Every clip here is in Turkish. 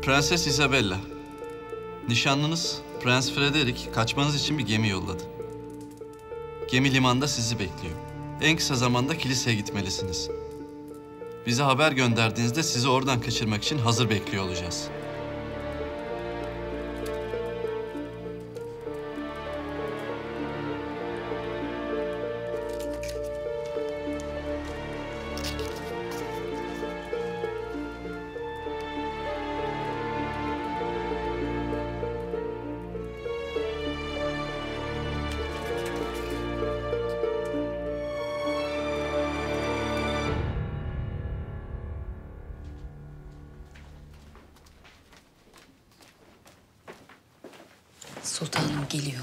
Prenses Isabella. Nişanlınız Prens Frederick kaçmanız için bir gemi yolladı. Gemi limanda sizi bekliyor. En kısa zamanda kiliseye gitmelisiniz. Bize haber gönderdiğinizde sizi oradan kaçırmak için hazır bekliyor olacağız. Sultanım geliyor.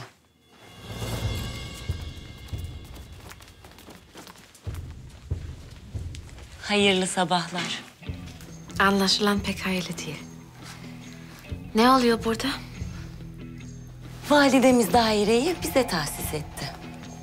Hayırlı sabahlar. Anlaşılan pek hayırlı değil. Ne oluyor burada? Validemiz daireyi bize tahsis etti.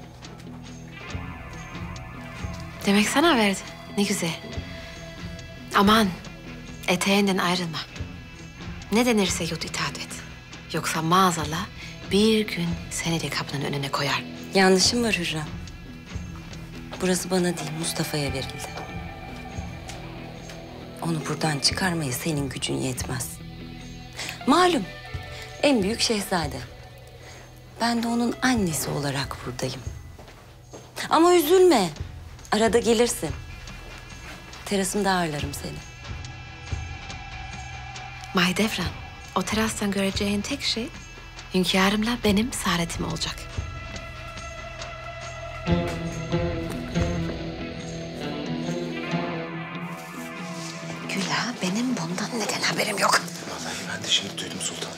Demek sana verdi. Ne güzel. Aman, eteğinden ayrılma. Ne denirse yut itaat et. Yoksa maazallah bir gün seni de kapının önüne koyar. Yanlışım var Hürrem. Burası bana değil, Mustafa'ya verildi. Onu buradan çıkarmaya senin gücün yetmez. Malum, en büyük şehzade. Ben de onun annesi olarak buradayım. Ama üzülme, arada gelirsin. Terasımda ağırlarım seni. Mahidevran, o terastan göreceğin tek şey hünkârımla benim saadetim olacak. Güla, benim bundan neden haberim yok? Vallahi ben de şimdi duydum sultan.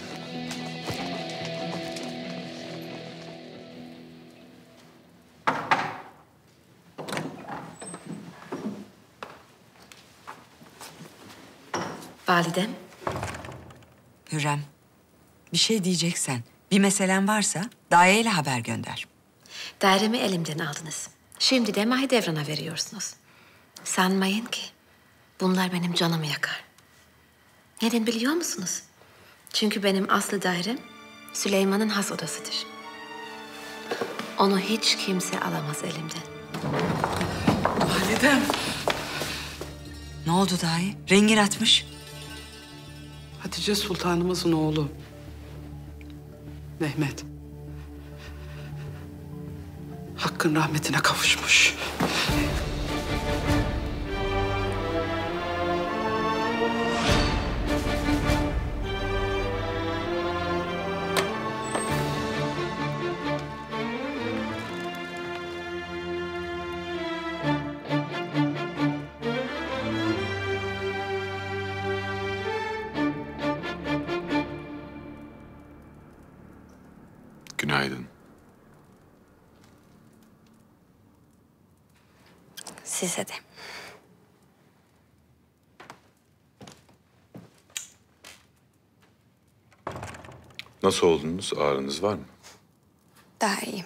Validem, Hürrem, bir şey diyeceksen, bir meselen varsa daireyle haber gönder. dairemi elimden aldınız. Şimdi de Mahidevran'a veriyorsunuz. Sanmayın ki bunlar benim canımı yakar. Neden biliyor musunuz? Çünkü benim aslı dairem Süleyman'ın has odasıdır. Onu hiç kimse alamaz elimden. Validem. Ne oldu dahi? Rengin atmış. Hatice Sultanımızın oğlu Mehmet. Hakkın rahmetine kavuşmuş. Günaydın. Size de. Nasıl oldunuz? Ağrınız var mı? Daha iyiyim.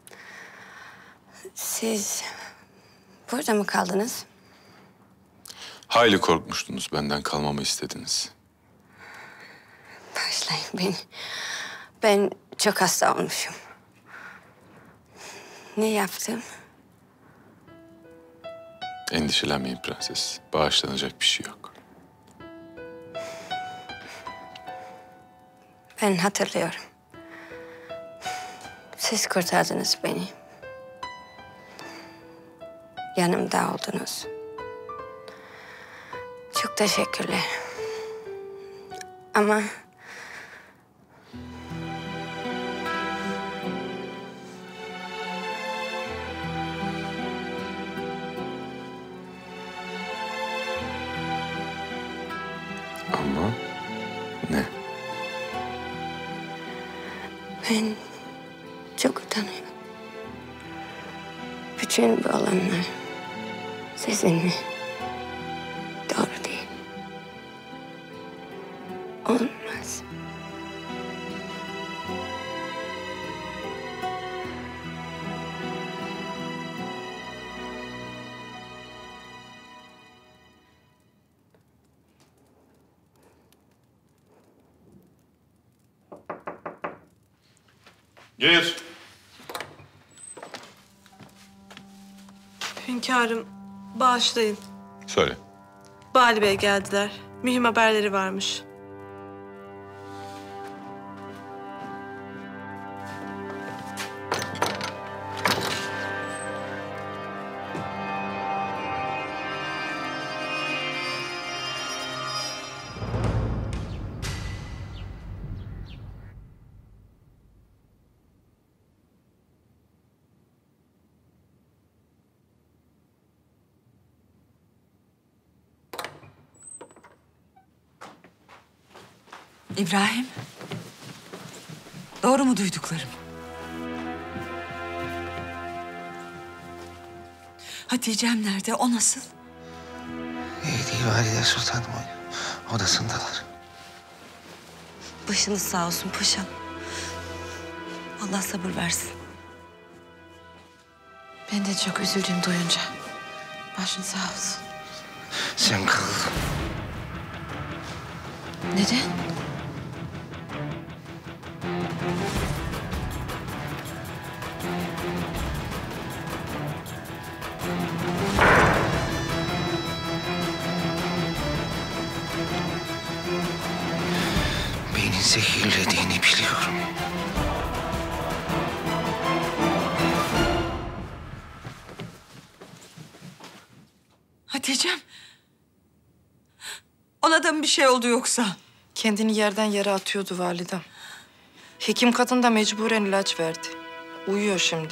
Siz burada mı kaldınız? Hayli korkmuştunuz. Benden kalmamı istediniz. Bağışlayın beni. Ben çok hasta olmuşum. Ne yaptım? Endişelenmeyin prenses. Bağışlanacak bir şey yok. Ben hatırlıyorum. Siz kurtardınız beni. Yanımda oldunuz. Çok teşekkürler. Ama Ama ne? ben çok utanıyorum. Bütün bu olanlar sizinle doğru değil. Olmaz. Gir. Hünkârım, bağışlayın. Söyle. Bali Bey geldiler. Mühim haberleri varmış. İbrahim. Doğru mu duyduklarım? Hatice'm nerede? O nasıl? İyi değil Valide Sultanım. Odasındalar. Başınız sağ olsun paşam. Allah sabır versin. Ben de çok üzüldüm duyunca. Başın sağ olsun. Sen kal. Neden? Beni zehirlediğini biliyorum. Hatice'm. Ona da mı bir şey oldu yoksa? Kendini yerden yere atıyordu validem. Hekim kadın da mecburen ilaç verdi. Uyuyor şimdi.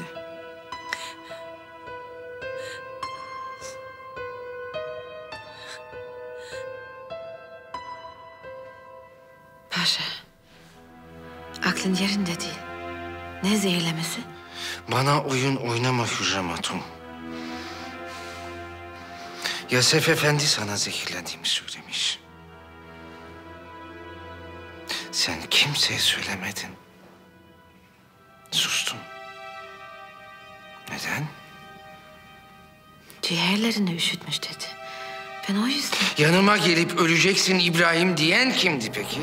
Paşa, aklın yerinde değil. Ne zehirlemesi? Bana oyun oynama Hürrem Hatun. Yasef Efendi sana zehirlendiğimi söylemiş. Sen kimseye söylemedin. Sustun. Neden? Ciğerlerini üşütmüş dedi. Ben o yüzden... Yanıma gelip öleceksin İbrahim diyen kimdi peki?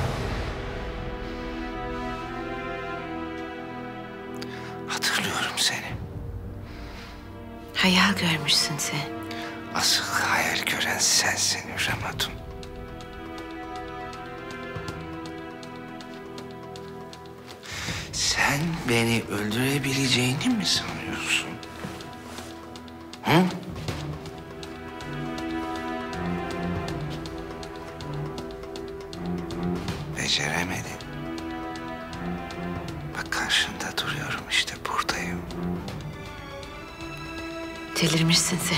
Hatırlıyorum seni. Hayal görmüşsün sen. Asıl hayal gören sensin Hürrem Hatun. Sen beni öldürebileceğini mi sanıyorsun? Hı? Beceremedin. Bak karşında duruyorum işte buradayım. Delirmişsin sen.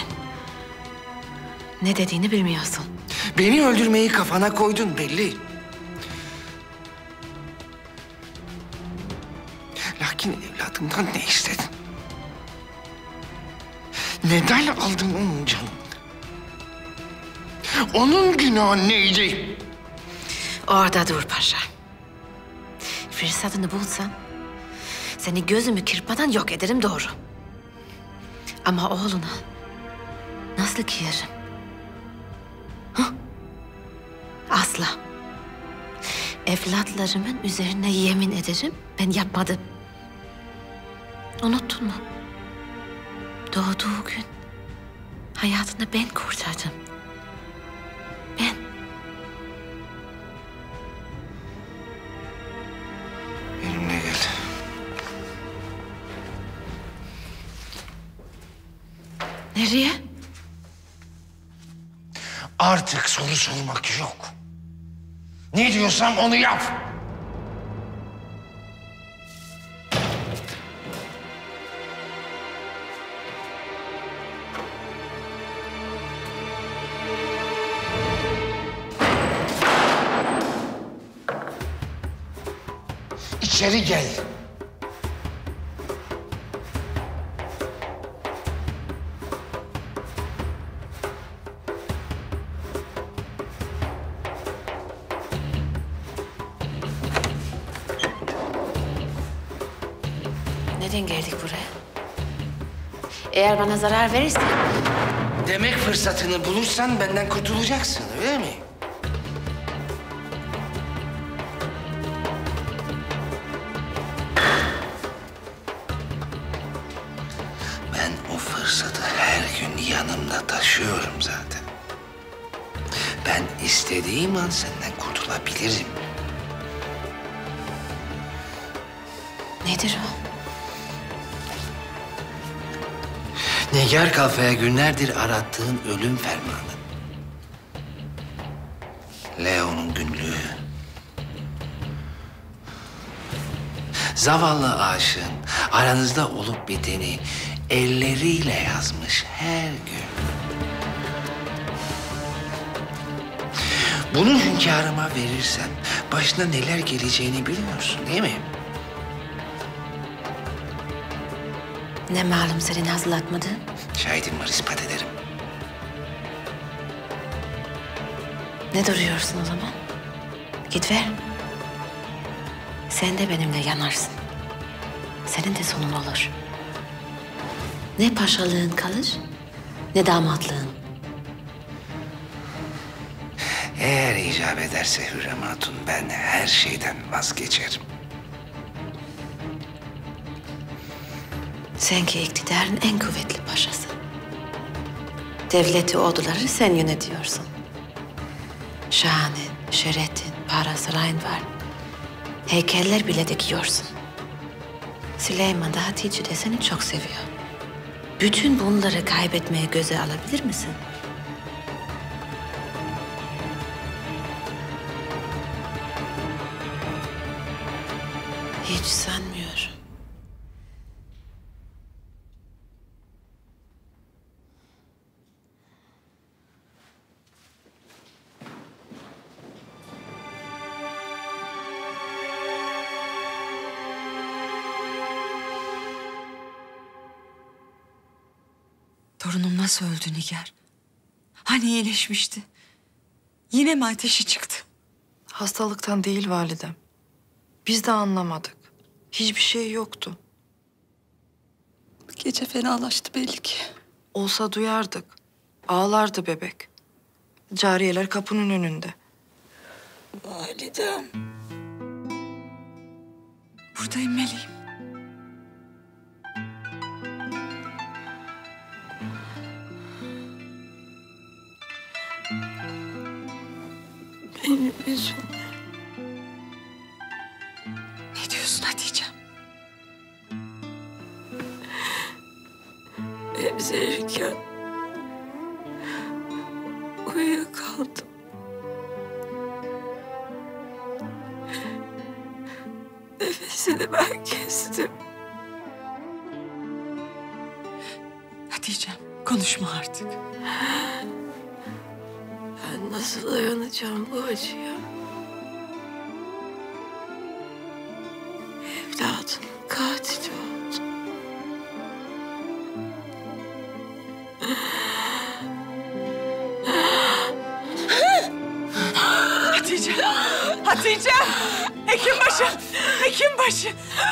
Ne dediğini bilmiyorsun. Beni öldürmeyi kafana koydun belli. Lakin evladımdan ne istedin? Neden aldın onun canını? Onun günahı neydi? Orada dur paşa. Fırsatını bulsam seni gözümü kırpmadan yok ederim doğru. Ama oğluna nasıl kıyarım? Hı? Asla. Evlatlarımın üzerine yemin ederim ben yapmadım. Unuttun mu? Doğduğu gün hayatını ben kurtardım. Ben. Benimle gel. Nereye? Artık soru sormak yok. Ne diyorsam onu yap. İçeri gel. Neden geldik buraya? Eğer bana zarar verirsen... Demek fırsatını bulursan benden kurtulacaksın, öyle mi? yanımda taşıyorum zaten. Ben istediğim an senden kurtulabilirim. Nedir o? Nigar Kalfa'ya günlerdir arattığın ölüm fermanı. Leo'nun günlüğü. Zavallı aşığın aranızda olup biteni elleriyle yazmış her gün. Bunu hünkârıma verirsen başına neler geleceğini biliyorsun değil mi? Ne malum senin hazırlatmadığın? Şahidim var, ispat ederim. Ne duruyorsun o zaman? Git ver. Sen de benimle yanarsın. Senin de sonun olur. Ne paşalığın kalır, ne damatlığın. Eğer icap ederse Hürrem Hatun, ben her şeyden vazgeçerim. Sen ki iktidarın en kuvvetli paşası. Devleti, orduları sen yönetiyorsun. Şanın, şöhretin, para, sarayın var. Heykeller bile dikiyorsun. Süleyman da Hatice de seni çok seviyor. Bütün bunları kaybetmeye göze alabilir misin? Hiç sanmıyorum. Torunum nasıl öldü Nigar? Hani iyileşmişti? Yine mi ateşi çıktı? Hastalıktan değil validem. Biz de anlamadık. Hiçbir şey yoktu. Gece fenalaştı belli ki. Olsa duyardık. Ağlardı bebek. Cariyeler kapının önünde. Validem. Buradayım meleğim. Benim yüzümden. Ne diyorsun Hatice? Emzirirken uyuyakaldım. Nefesini ben kestim. Hatice, konuşma artık. Ben nasıl dayanacağım bu acıya? Evladım katil oldu. Hatice! Hatice! Hekimbaşı! Hekimbaşı!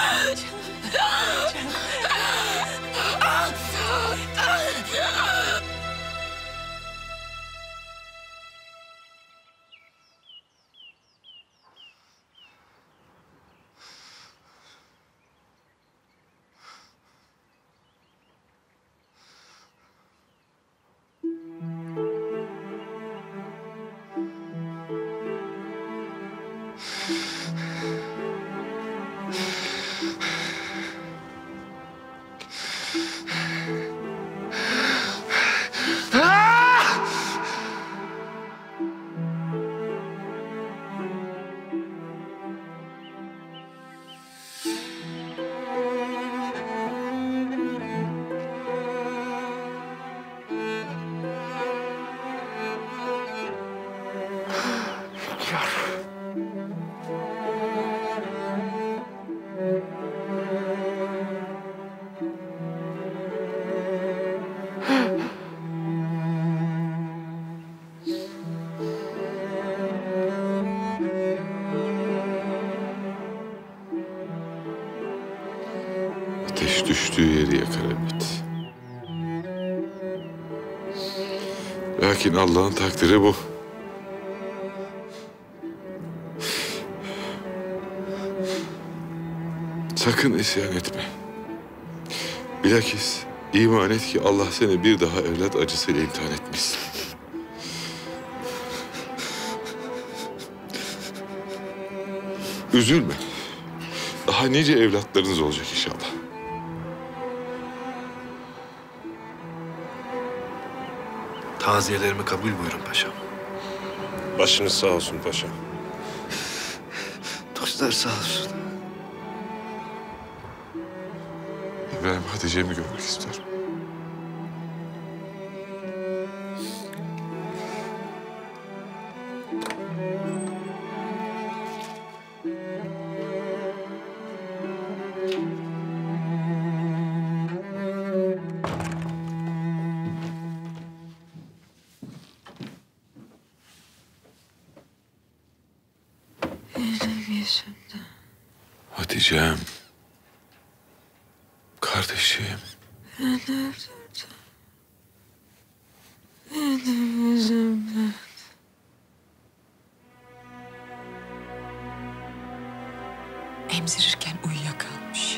Ateş düştüğü yeri yakar elbet. Lakin Allah'ın takdiri bu. Sakın isyan etme. Bilakis İman et ki Allah seni bir daha evlat acısıyla imtihan etmesin. Üzülme. Daha nice evlatlarınız olacak inşallah. Taziyelerimi kabul buyurun paşam. Başınız sağ olsun paşam. Dostlar sağ olsun. İbrahim Hatice'mi görmek istiyorum. Hatice'm. Kardeşim. Emzirirken uyuyakalmış.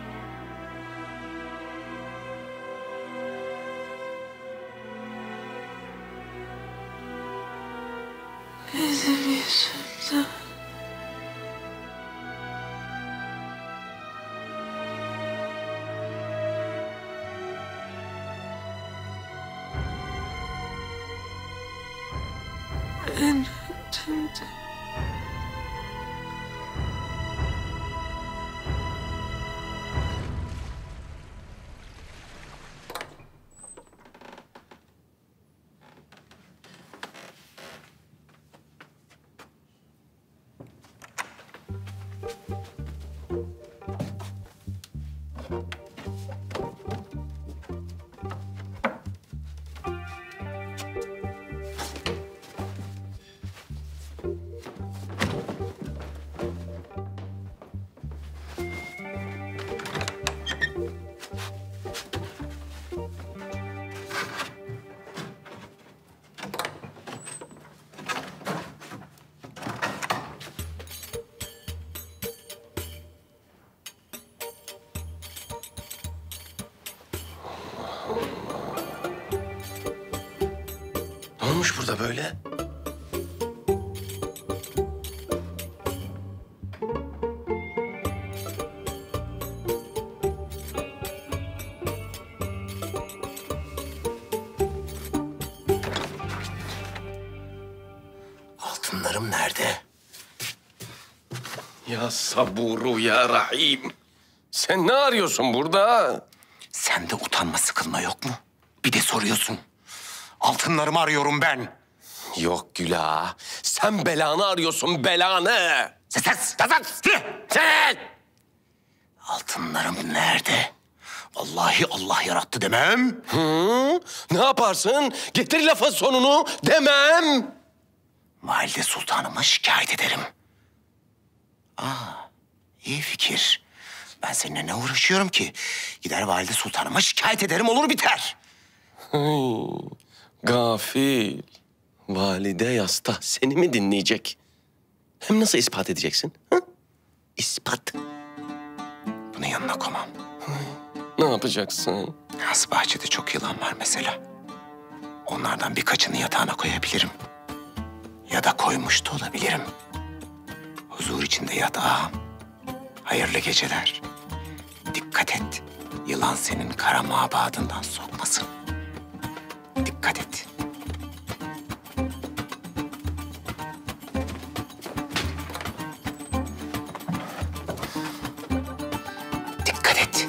Benim yüzümden. Ben öldüm de. Ne olmuş burada böyle? Altınlarım nerede? Ya saburu ya rahim. Sen ne arıyorsun burada? Sende utanma sıkılma yok mu? Bir de soruyorsun. Altınlarımı arıyorum ben. Yok Güla. Sen belanı arıyorsun, belanı. Ses! Altınlarım nerede? Vallahi Allah yarattı demem. Hı? Ne yaparsın? Getir lafın sonunu demem. Valide Sultanıma şikayet ederim. İyi fikir. Ben seninle ne uğraşıyorum ki? Gider Valide Sultanıma şikayet ederim, olur biter. Gafil. Valide yasta seni mi dinleyecek? Hem nasıl ispat edeceksin? Hı? İspat. Bunu yanına koymam. Ne yapacaksın? Has bahçede çok yılan var mesela. Onlardan birkaçını yatağına koyabilirim. Ya da koymuş da olabilirim. Huzur içinde yat ağam. Hayırlı geceler. Dikkat et. Yılan senin kara mabadından sokmasın. Dikkat et. Dikkat et.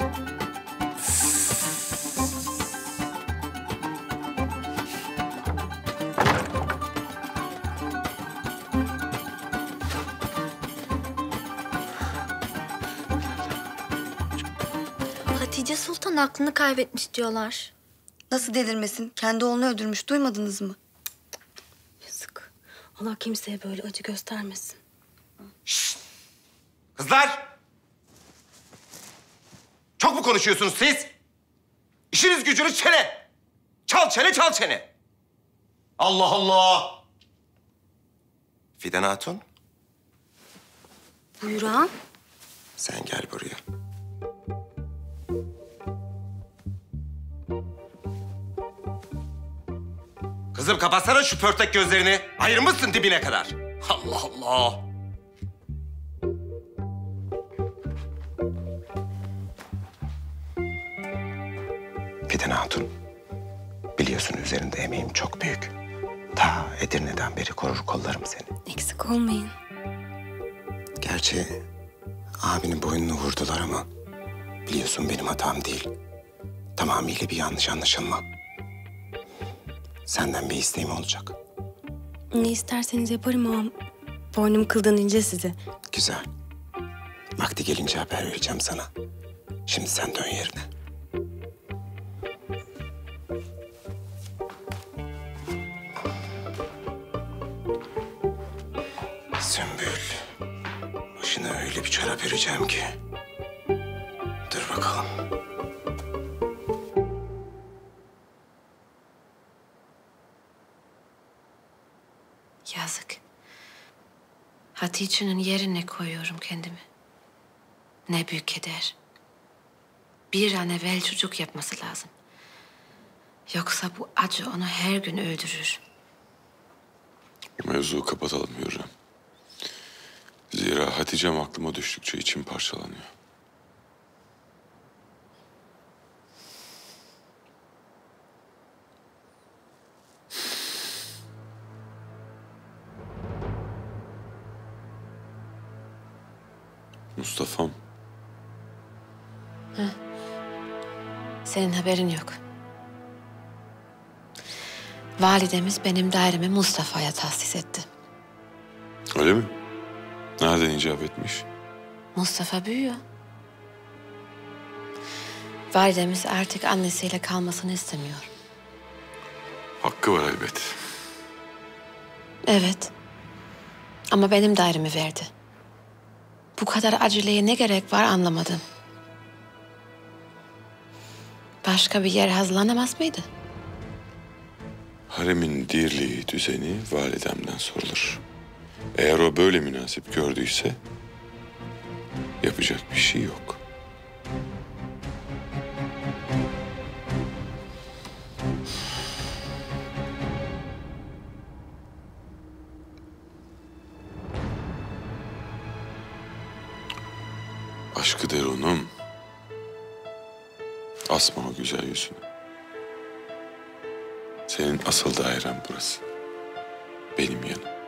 Hatice Sultan aklını kaybetmiş diyorlar. Nasıl delirmesin? Kendi oğlunu öldürmüş. Duymadınız mı? Yazık. Allah kimseye böyle acı göstermesin. Kızlar! Çok mu konuşuyorsunuz siz? İşiniz gücünüz çene. Çal çene, çal çene. Allah Allah! Fidan Hatun, Buyur ağam. sen gel buraya. Kızım kapatsana şu pörtek gözlerini. Ayırmışsın dibine kadar. Allah Allah. Fidan Hatun, biliyorsun üzerinde emeğim çok büyük. Ta Edirne'den beri korur kollarım seni. Eksik olmayın. Gerçi abinin boynunu vurdular ama biliyorsun benim hatam değil. Tamamıyla bir yanlış anlaşılma. Senden bir isteğim olacak. Ne isterseniz yaparım ağam. Boynum kıldan ince size. Güzel. Vakti gelince haber vereceğim sana. Şimdi sen dön yerine. Sümbül, başına öyle bir çorap öreceğim ki. Dur bakalım. Yazık. Hatice'nin yerine koyuyorum kendimi. Ne büyük keder. Bir an evvel çocuk yapması lazım. Yoksa bu acı onu her gün öldürür. Mevzuyu kapatalım Hürrem. Zira Hatice'm aklıma düştükçe içim parçalanıyor. Mustafa'm. Senin haberin yok. Validemiz benim dairemi Mustafa'ya tahsis etti. Öyle mi? Nereden icap etmiş? Mustafa büyüyor. Validemiz artık annesiyle kalmasını istemiyor. Hakkı var elbet. Evet. Ama benim dairemi verdi. Bu kadar aceleye ne gerek var anlamadım. Başka bir yer hazırlanamaz mıydı? Haremin dirliği, düzeni validemden sorulur. Eğer o böyle münasip gördüyse yapacak bir şey yok. Aşkı derunum. Asma o güzel yüzünü. Senin asıl dairen burası. Benim yanım.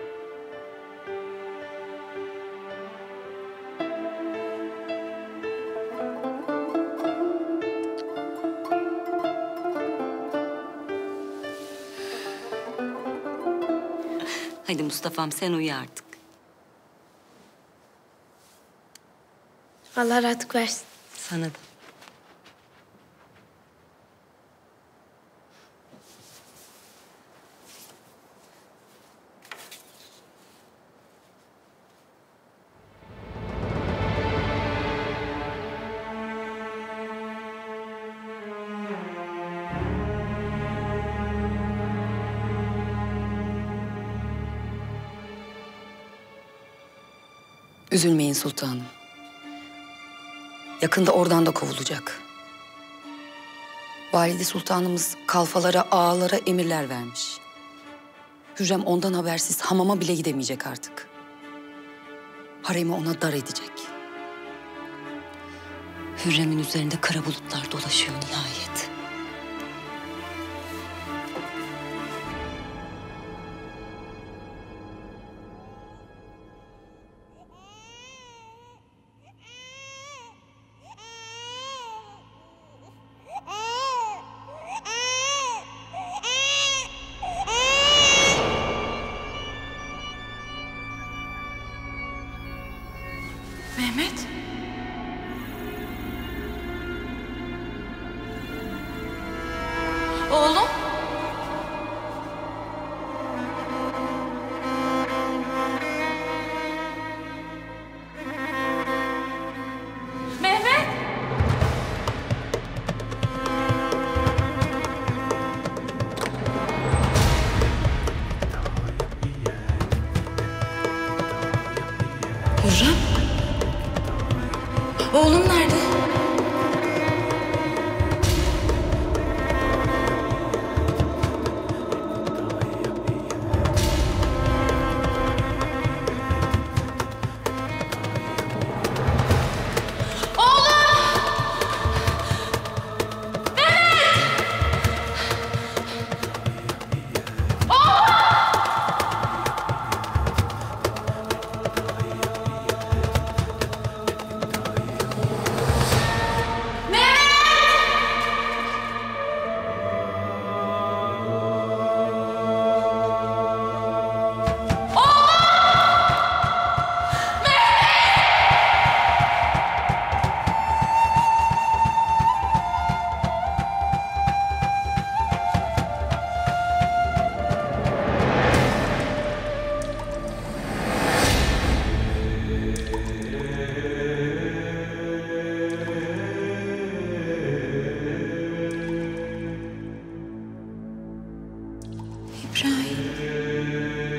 Hadi Mustafa'm sen uyu artık. Allah rahatlık versin. Sana da. Üzülmeyin sultanım. Yakında oradan da kovulacak. Valide sultanımız kalfalara, ağalara emirler vermiş. Hürrem ondan habersiz hamama bile gidemeyecek artık. Haremi ona dar edecek. Hürrem'in üzerinde kara bulutlar dolaşıyor nihayet. Mehmet. İbrahim.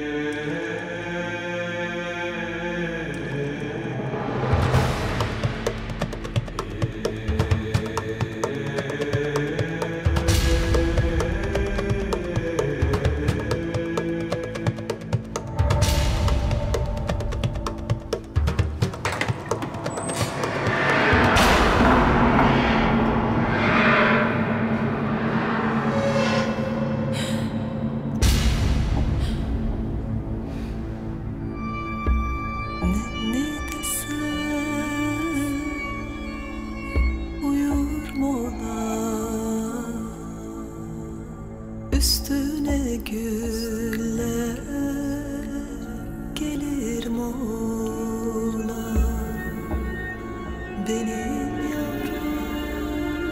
Üstüne güller gelir mola, benim yavrum.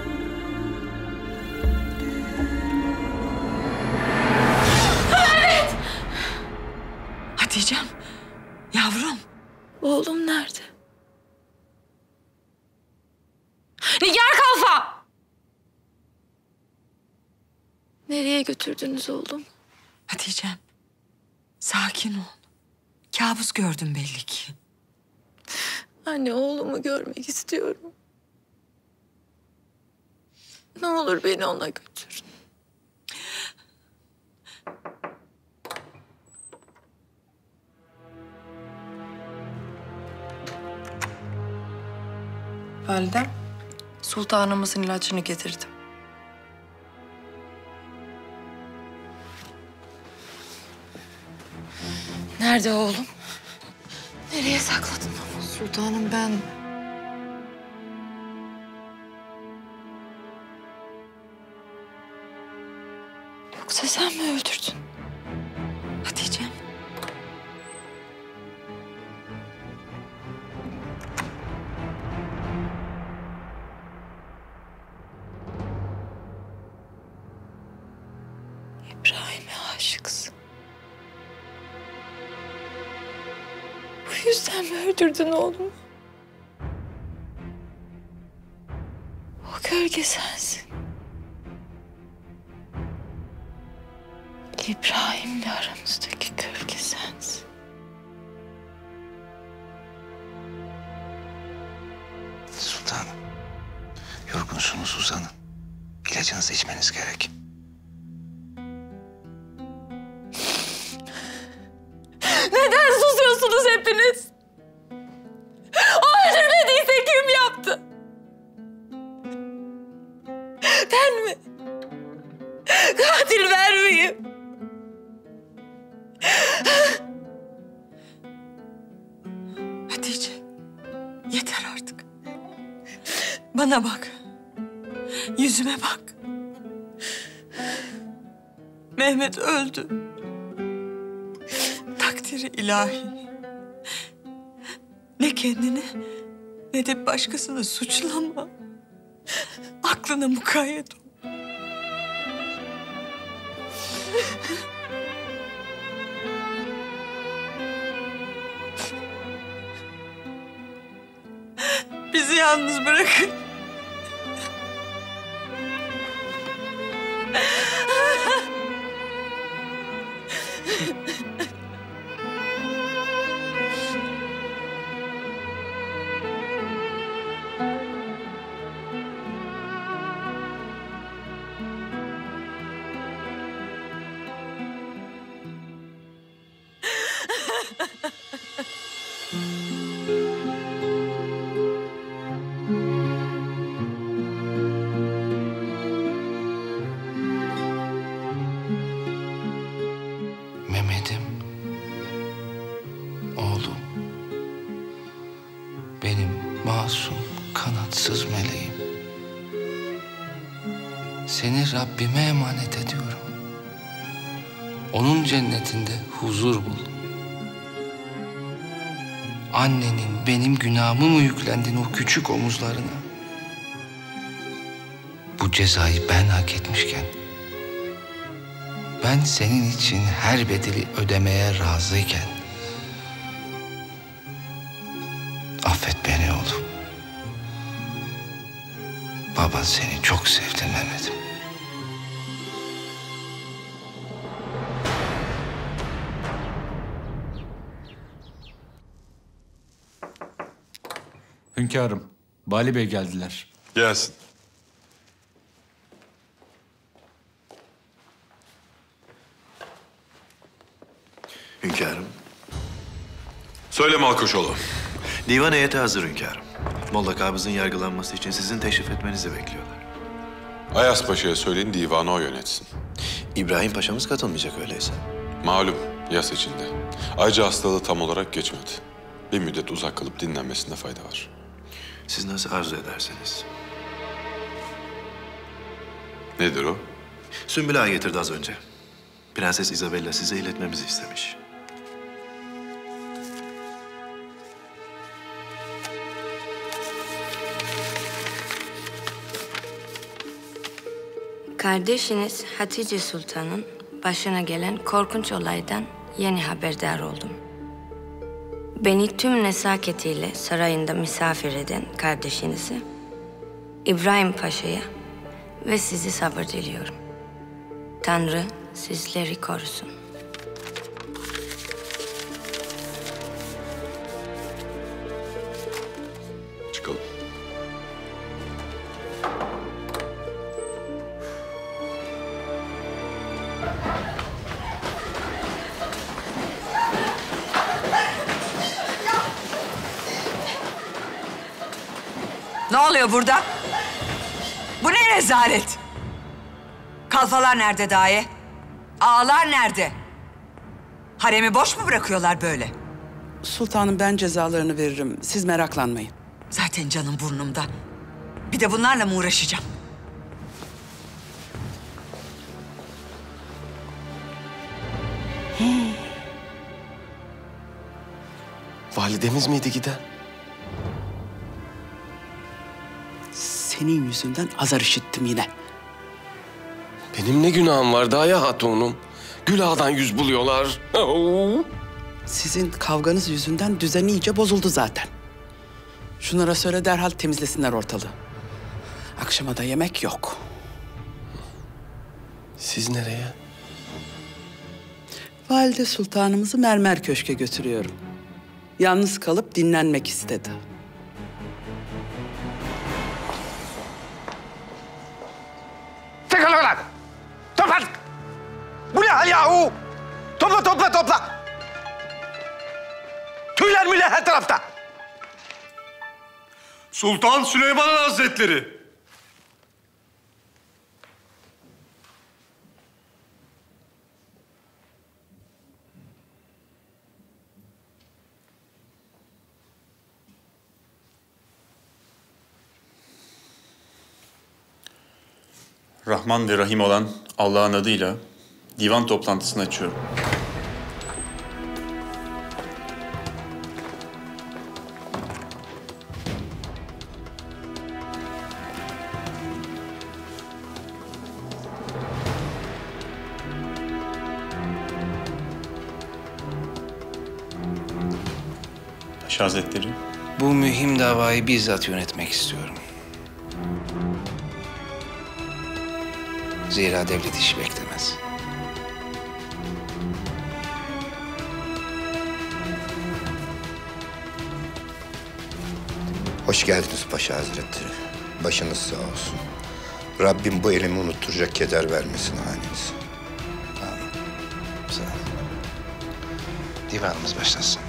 Evet! Hatice'm, yavrum. Oğlum nerede? Nigar Kalfa! Nereye götürdünüz oğlum? Hatice'm, sakin ol. Kabus gördüm belli ki. Anne, oğlumu görmek istiyorum. Ne olur beni ona götür. Validem, sultanımızın ilacını getirdim. Nerede oğlum? Nereye sakladın onu? Sultanım ben... Yoksa sen mi öldürdün? Hatice'm. İbrahim'e aşıksın. Bu yüzden mi öldürdün oğlumu? O gölge sensin. İbrahim'le aramızdaki gölge sensin. Sultanım, yorgunsunuz, uzanın. İlacınızı içmeniz gerek. Neden susuyorsunuz hepiniz? O öldürmediyse kim yaptı? Ben mi? Katil ben miyim? Hatice, yeter artık. Bana bak. Yüzüme bak. Mehmet öldü. Takdiri ilahi. Ne kendini ne de başkasını suçlanma. Aklına mukayyet ol. Bizi yalnız bırakın. Mehmet'im, oğlum, benim masum, kanatsız meleğim. Seni Rabbime emanet ediyorum. Onun cennetinde huzur bul. Annenin benim günahımı mı yüklendin o küçük omuzlarına? Bu cezayı ben hak etmişken, ben senin için her bedeli ödemeye razıyken, affet beni oğlum. Baban seni çok sevdi Mehmet'im. Hünkârım, Vali Bey geldiler. Gelsin. Hünkârım. Söyle Malkoçoğlu. Divan heyeti hazır hünkârım. Molla Kabız'ın yargılanması için sizin teşrif etmenizi bekliyorlar. Ayas Paşa'ya söyleyin divanı o yönetsin. İbrahim Paşa'mız katılmayacak öyleyse. Malum yas içinde. Ayrıca hastalığı tam olarak geçmedi. Bir müddet uzak kalıp dinlenmesinde fayda var. Siz nasıl arzu ederseniz. Nedir o? Sümbül Ağa getirdi az önce. Prenses Isabella size iletmemizi istemiş. Kardeşiniz Hatice Sultan'ın başına gelen korkunç olaydan yeni haberdar oldum. Beni tüm nesaketiyle sarayında misafir eden kardeşinizi İbrahim Paşa'ya ve sizi sabır diliyorum. Tanrı sizleri korusun. Çıkalım. Ne oluyor burada? Bu ne rezalet? Kalfalar nerede daye? Ağalar nerede? Haremi boş mu bırakıyorlar böyle? Sultanım ben cezalarını veririm. Siz meraklanmayın. Zaten canım burnumda. Bir de bunlarla mı uğraşacağım? Validemiz miydi giden? Senin yüzünden azar işittim yine. Benim ne günahım var Daya Hatunum? Gül Ağa'dan yüz buluyorlar. Sizin kavganız yüzünden düzen iyice bozuldu zaten. Şunlara söyle derhal temizlesinler ortalığı. Akşama da yemek yok. Siz nereye? Valide Sultanımızı Mermer Köşk'e götürüyorum. Yalnız kalıp dinlenmek istedi. Çekil ulan! Toplan! Bu ne hal yahu? Topla! Tüyler müyle her tarafta. Sultan Süleyman Hazretleri. Rahman ve Rahim olan Allah'ın adıyla divan toplantısını açıyorum. Paşa Hazretleri. Bu mühim davayı bizzat yönetmek istiyorum. Zira devlet işi beklemez. Hoş geldiniz Paşa Hazretleri. Başınız sağ olsun. Rabbim bu elimi unutturacak keder vermesin hanenize. Amin. Sağ ol. Divanımız başlasın.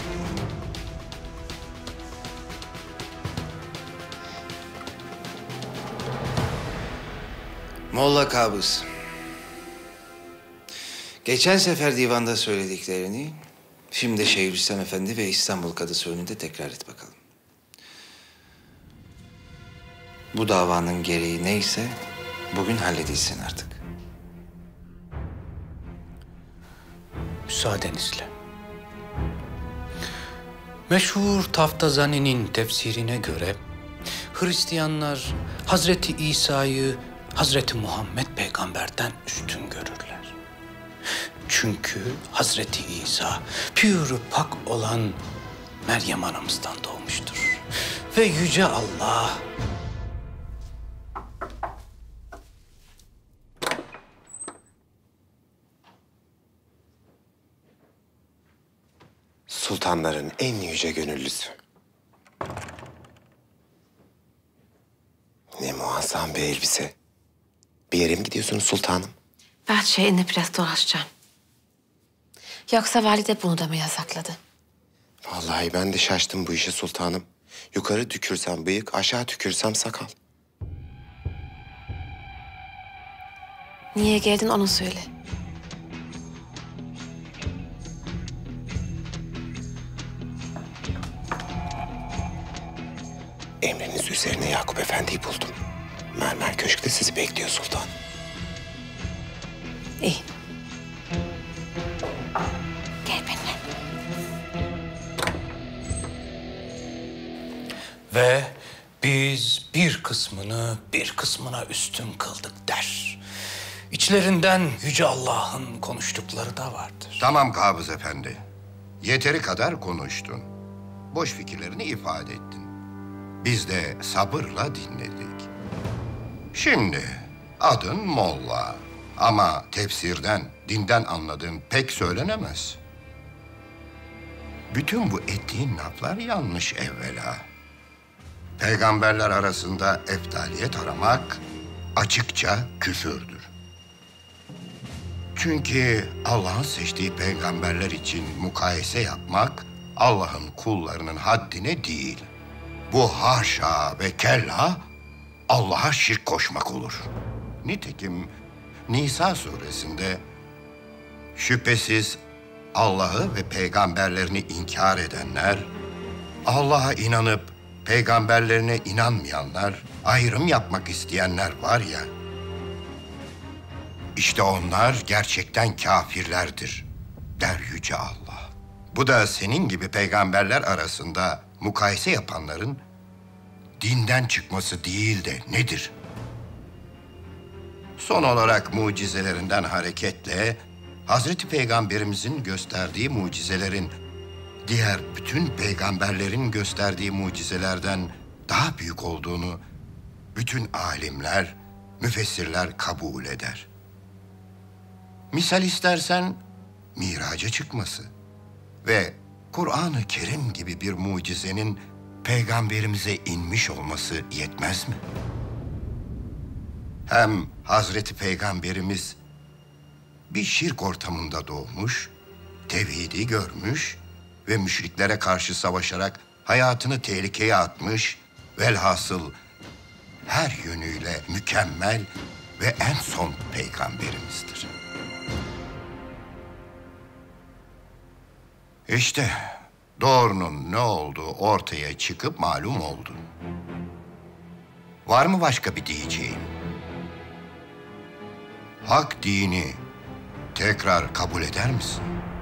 Molla Kabız. Geçen sefer divanda söylediklerini şimdi Şeyhülislam Efendi ve İstanbul Kadısı önünde tekrar et bakalım. Bu davanın gereği neyse bugün halledilsin artık. Müsaadenizle. Meşhur Taftazani'nin tefsirine göre Hristiyanlar Hazreti İsa'yı Hazreti Muhammed peygamberden üstün görürler. Çünkü Hazreti İsa pür pak olan Meryem anamızdan doğmuştur. Ve Yüce Allah Sultanların en yüce gönüllüsü. Muazzam bir elbise. Bir yere mi gidiyorsunuz sultanım? Bahçeye inip biraz dolaşacağım. Yoksa valide bunu da mı yasakladı? Vallahi ben de şaştım bu işe sultanım. Yukarı tükürsem bıyık, aşağı tükürsem sakal. Niye geldin onu söyle. Emriniz üzerine Yakup Efendi'yi buldum. Mermer Köşk'te sizi bekliyor sultanım. İyi. Gel benimle. Ve biz bir kısmına üstün kıldık der. İçlerinden Yüce Allah'ın konuştukları da vardır. Tamam Kabız Efendi. Yeteri kadar konuştun. Boş fikirlerini ifade ettin. Biz de sabırla dinledik. Şimdi adın Molla. Ama tefsirden, dinden anladığın pek söylenemez. Bütün bu ettiğin laflar yanlış evvela. Peygamberler arasında eftaliyet aramak açıkça küfürdür. Çünkü Allah'ın seçtiği peygamberler için mukayese yapmak Allah'ın kullarının haddine değil. Bu haşa ve kella Allah'a şirk koşmak olur. Nitekim Nisa suresinde şüphesiz Allah'ı ve peygamberlerini inkar edenler, Allah'a inanıp peygamberlerine inanmayanlar, ayrım yapmak isteyenler var ya, İşte onlar gerçekten kafirlerdir, der Yüce Allah. Bu da senin gibi peygamberler arasında mukayese yapanların dinden çıkması değil de nedir? Son olarak mucizelerinden hareketle Hazreti Peygamberimizin gösterdiği mucizelerin diğer bütün peygamberlerin gösterdiği mucizelerden daha büyük olduğunu bütün alimler, müfessirler kabul eder. Misal istersen miraca çıkması ve Kur'an-ı Kerim gibi bir mucizenin peygamberimize inmiş olması yetmez mi? Hem Hazreti Peygamberimiz bir şirk ortamında doğmuş, tevhidi görmüş ve müşriklere karşı savaşarak hayatını tehlikeye atmış, velhasıl her yönüyle mükemmel ve en son peygamberimizdir. İşte doğrunun ne olduğu ortaya çıkıp malum oldu. Var mı başka bir diyeceğin? Hak dini tekrar kabul eder misin?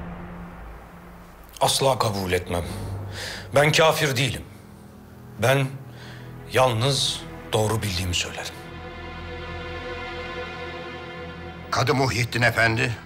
Asla kabul etmem. Ben kafir değilim. Ben yalnız doğru bildiğimi söylerim. Kadı Muhyiddin Efendi,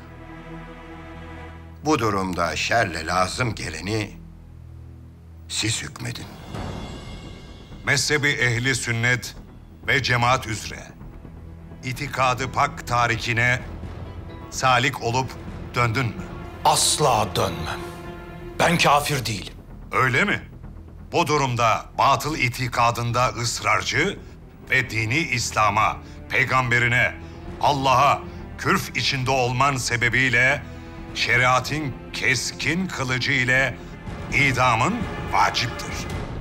bu durumda şerle lazım geleni siz hükmedin. Mezhebi ehli sünnet ve cemaat üzere itikadı pak tarikine salik olup döndün mü? Asla dönmem. Ben kafir değilim. Öyle mi? Bu durumda batıl itikadında ısrarcı ve dini İslam'a, peygamberine, Allah'a kürf içinde olman sebebiyle şeriatın keskin kılıcı ile idamın vaciptir.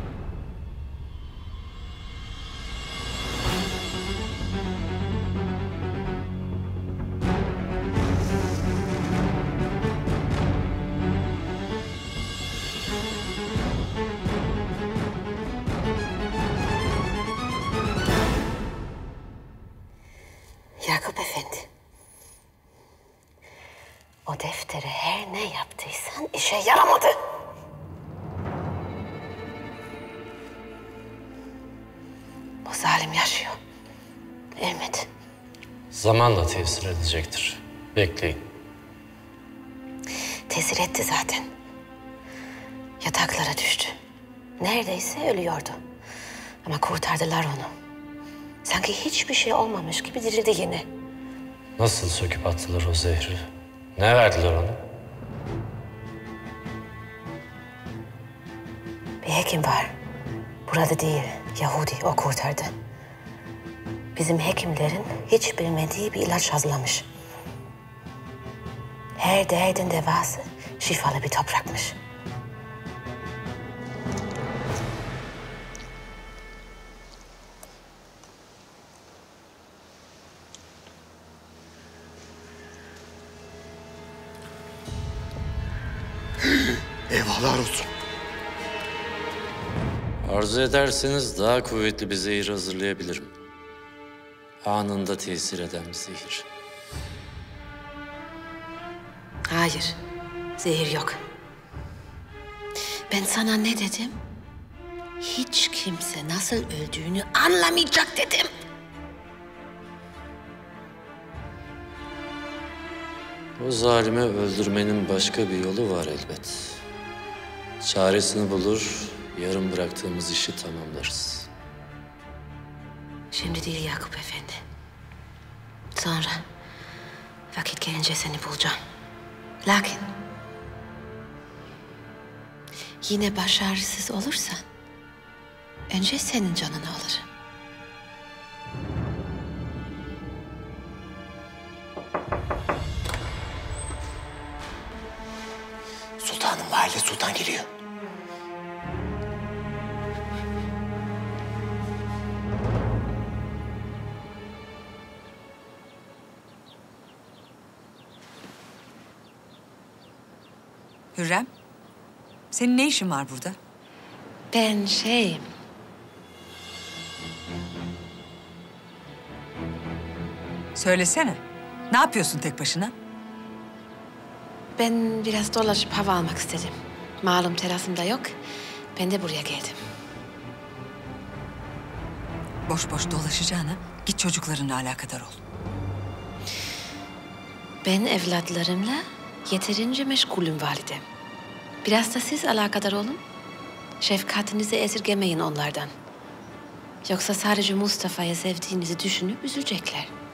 Yakup Efendi. O deftere her ne yaptıysan işe yaramadı. O zalim yaşıyor. Ölmedi. Zamanla tesir edecektir. Bekleyin. Tesir etti zaten. Yataklara düştü. Neredeyse ölüyordu. Ama kurtardılar onu. Sanki hiçbir şey olmamış gibi dirildi yine. Nasıl söküp attılar o zehri? Ne verdiler ona? Bir hekim var. Burada değil, Yahudi. O kurtardı. bizim hekimlerin hiç bilmediği bir ilaç hazırlamış. Her derdin devası şifalı bir toprakmış. Eyvahlar olsun. Arzu ederseniz daha kuvvetli bir zehir hazırlayabilirim. Anında tesir eden bir zehir. Hayır, zehir yok. Ben sana ne dedim? Hiç kimse nasıl öldüğünü anlamayacak dedim. O zalimi öldürmenin başka bir yolu var elbet. Çaresini bulur, yarım bıraktığımız işi tamamlarız. Şimdi değil Yakup Efendi. Sonra vakit gelince seni bulacağım. Lakin yine başarısız olursan önce senin canını alırım. Sultanım, valide sultan geliyor. Hürrem, senin ne işin var burada? Ben Söylesene. Ne yapıyorsun tek başına? Ben biraz dolaşıp hava almak istedim. Malum terasımda yok. Ben de buraya geldim. Boş boş dolaşacağına git çocuklarınla alakadar ol. Ben evlatlarımla yeterince meşgulüm validem. Biraz da siz alakadar olun. Şefkatinizi esirgemeyin onlardan. Yoksa sadece Mustafa'yı sevdiğinizi düşünüp üzülecekler.